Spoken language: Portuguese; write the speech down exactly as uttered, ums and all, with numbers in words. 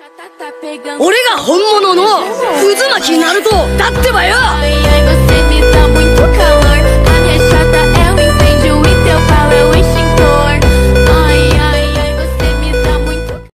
俺が本物の渦巻きナルトだってばよ。